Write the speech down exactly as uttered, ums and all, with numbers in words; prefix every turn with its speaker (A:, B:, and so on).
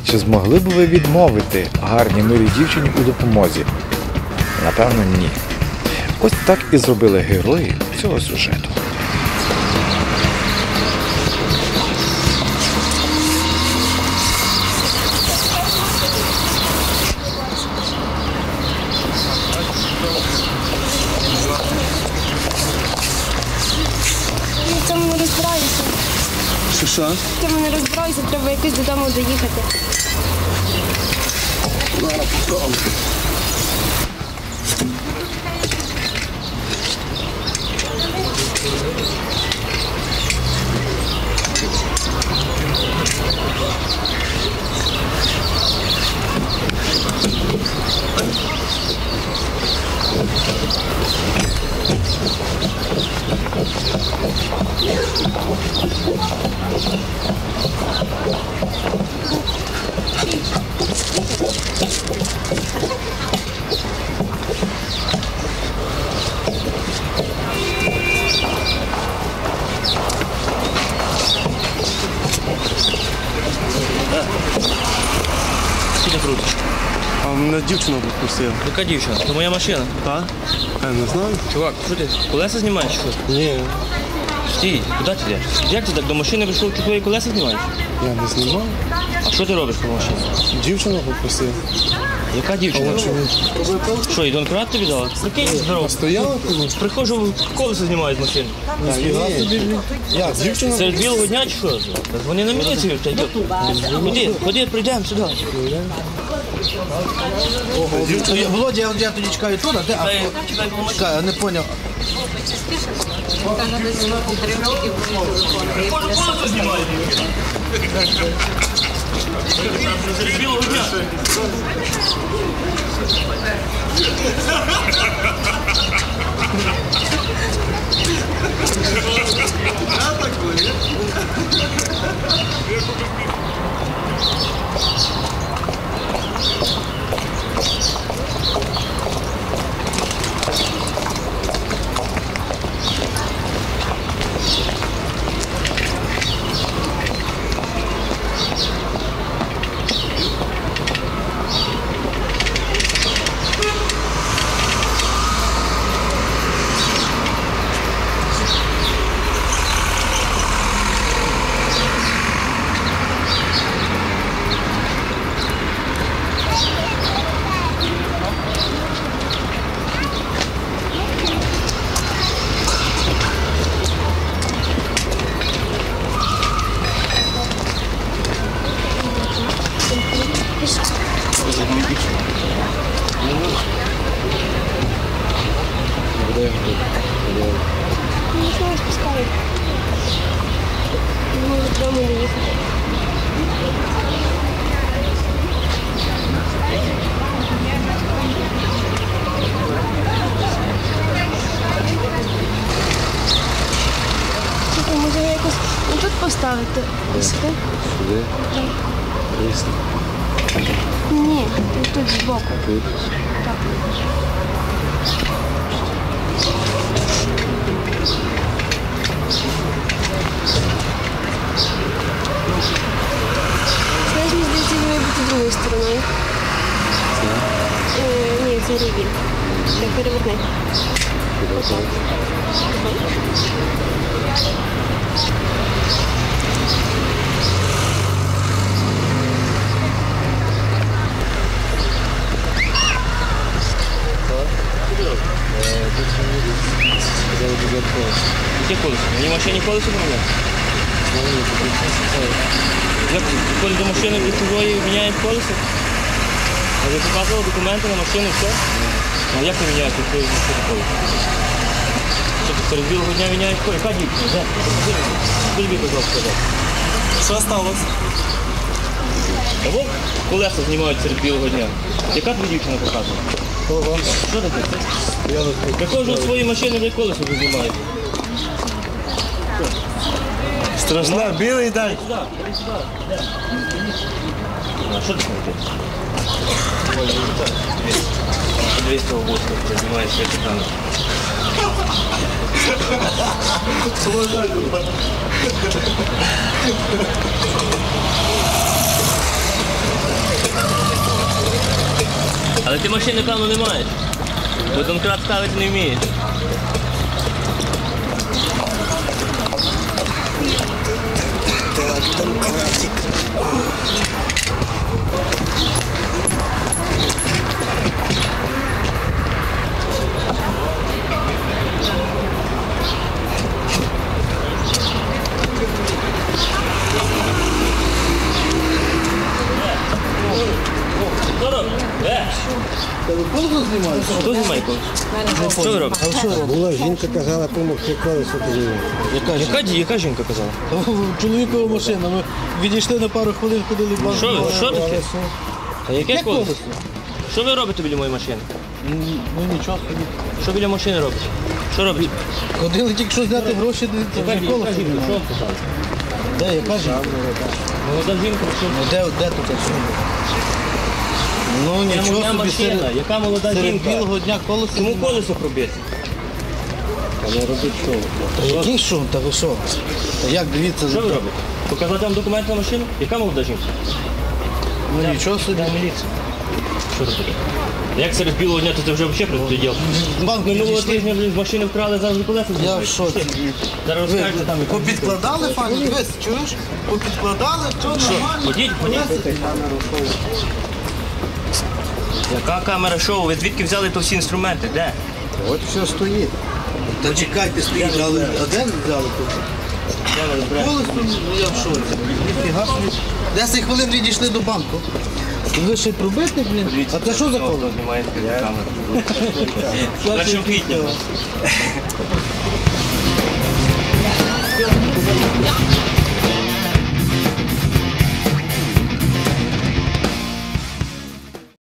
A: Чи змогли б ви відмовити гарній милій дівчині у допомозі? Напевно, ні. Ось так і зробили герої цього сюжету.
B: В цьому не розбираюся.
C: Що що?
B: В цьому не розбираюся, треба якось додому доїхати.
C: Зараз попробуємо.
D: Скільки крутиш?
C: А мене дівчина попросила.
D: Яка дівчина? Це моя машина.
C: Так? Я не знаю.
D: Чувак, що ти? Колеса знімаєш чи що?
C: Ні,
D: Стій, куди ти йдеш? Як ти так до машини прийшов, чи твої колеса знімаєш?
C: я не знімаю.
D: А що ти робиш по машині?
C: Дівчина попросила.
D: Яка дівчина? Що, і донкрат тобі дала? Прикинь, здорово.
C: Стояла комусь?
D: Приходжу, колеса знімають з машини.
C: Я, дівчина.
D: Серед білого дня чи що? Та Вони на міліцію. та йди. Ходи, ходи, прийдемо сюди.
C: Дівчина.
E: Володя, я, я тоді чекаю тут, а де? А,
D: Чекай, чекай, поможи.
E: чекай, я не поняв.
D: Колеса знімають. Серед білого дня.
B: Нічого не спускаю. Не можу додому доїхати. Слухай, може я якось ну, тут поставити? Ось сюди?
C: Сюди? Крісло.
B: Ні, тут збоку.
C: Тут?
B: Так. Знаєш, мені здається, він має бути другою стороною. Е, ні, це рівень. Так, переверни. Отак.
D: Яке колесо? Мені в машині колесо помогли? Як приходить до машини від чужої міняє колесо? А ви показували документи на машину, все? А як ви міняєте від машини колесо? Що ти серед білого дня міняєш колесо? Яка дівчина? Де? Покажи мені. Скажи мені, будь ласка, де?
C: Що сталося?
D: Або колеса знімають серед білого дня. Яка тобі дівчина показує? Що таке? Приходжу до своєї машини, де колесо ви знімаєте.
C: Страшна, білий день.
D: Сюди, іди сюди. Де? А що ти смотриш? Подивись того воска, знімаєш свій екран. Але ти машини, певно, не маєш. Бо домкрат ставити не вмієш. Що робиш? Е,
E: Колесо знімаєш?
D: хто знімає колесо? Що ви робите?
E: А що робиш?
F: Була жінка казала, допомогти колесо тоді.
E: Яка ж?
D: Яка, яка жінка казала?
E: Чоловікова машина. Ми відійшли на пару хвилин, ходили в банк.
D: Що, ви- що таке? А яке
E: Яке
D: колесо?
E: колесо?
D: Що ви робите біля моєї машини?
E: Ну нічого собі.
D: Що біля машини робите? Що робите?
E: Ходили тільки що зняти гроші, це вже колесо.
D: Що
E: немає.
D: вам казали?
E: Де, яка жінка?
D: Молода жінка, що?
E: Ну, Де, де тут що? Ну
D: Я
E: нічого
D: моя
E: собі
D: машина,
E: серед,
D: яка молода
E: серед
D: жінка?
E: білого дня колесо.
D: Чому
E: знімає.
D: колесо пробити?
E: Та який шум, та ви що? Та як, дивіться,
D: Що ви робите? Показати вам документи на машину? Яка молода жінка?
E: ну нічого собі.
D: Що це таке? Як серед білого дня, то це вже взагалі приділ.
E: Банк
D: Минулого
E: відійшли.
D: тижня блін, з машини вкрали, зараз колеса
E: Я в
D: знімають.
E: шоці.
D: Зараз
E: Ви
D: розкажете там. яка-
E: попідкладали, пані? Дивись, чуєш? Попідкладали, все нормально.
D: Ходіть, ходіть.
E: Колеса.
D: Яка камера шоу? Ви звідки взяли то всі інструменти? Де?
F: От все стоїть.
E: Та чекайте, стоїть, але а де ви взяли тут?
D: Де ви розбираєте?
E: Колесо, ну я в шоці. Ніфіга собі. десять хвилин відійшли до банку. Ви ще й пробити, блін? А це що за колесо?
D: Знімаєте камеру. Першого квітня.